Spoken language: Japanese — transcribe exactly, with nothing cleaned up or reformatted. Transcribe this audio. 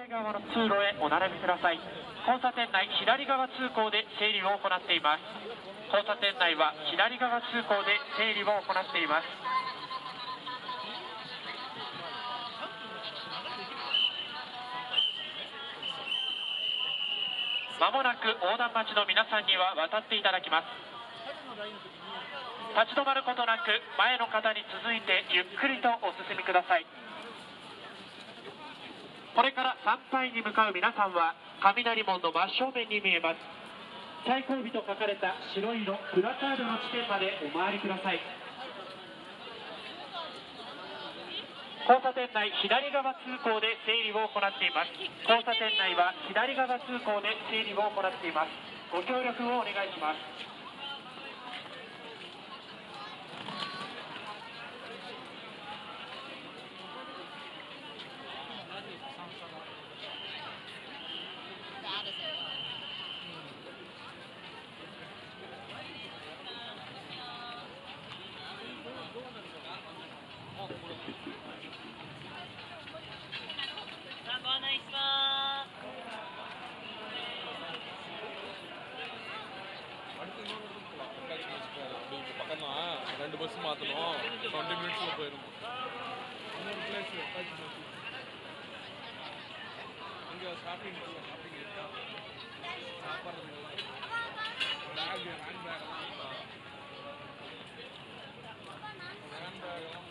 左側の通路へお並びください。交差点内左側通行で整理を行っています。交差点内は左側通行で整理を行っています。まもなく横断待ちの皆さんには渡っていただきます。立ち止まることなく前の方に続いてゆっくりとお進みください。これから参拝に向かう皆さんは雷門の真正面に見えます最後尾と書かれた白い色プラカードの地点までお回りください。交差点内左側通行で整理を行っています。交差点内は左側通行で整理を行っています。ご協力をお願いします。 ご案内します。 పక్కన రెండు బస్సు మాత్రం ట్వంటీ మినిట్స్ లో పోయారు ఇంకా షాపింగ్ షాపింగ్ సాపాడు bag hand bag hand bag